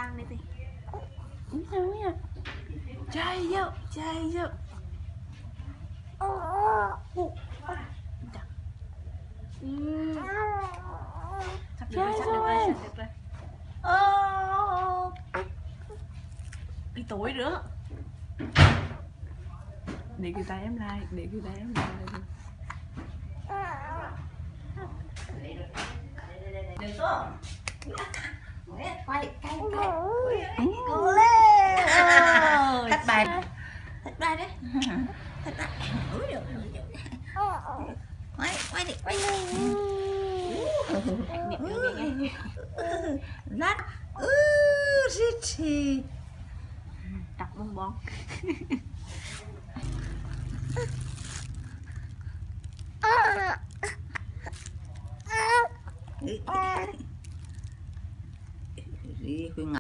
ăn đi thì sao nha, chơi vô sắp chơi được rồi. rồi. Đi tuổi nữa. Để cái tay em lại, Được không? Quay cay cố lên. Thất bại đấy. Thất bại. Ui được. Quay đi. Lát. Richie. Đặt bong bóng. Đi khuyên